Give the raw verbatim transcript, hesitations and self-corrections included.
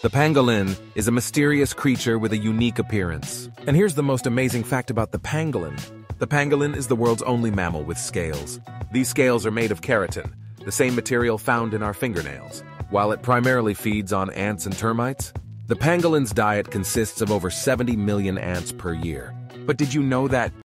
The pangolin is a mysterious creature with a unique appearance. And here's the most amazing fact about the pangolin. The pangolin is the world's only mammal with scales. These scales are made of keratin, the same material found in our fingernails. While it primarily feeds on ants and termites, the pangolin's diet consists of over seventy million ants per year. But did you know that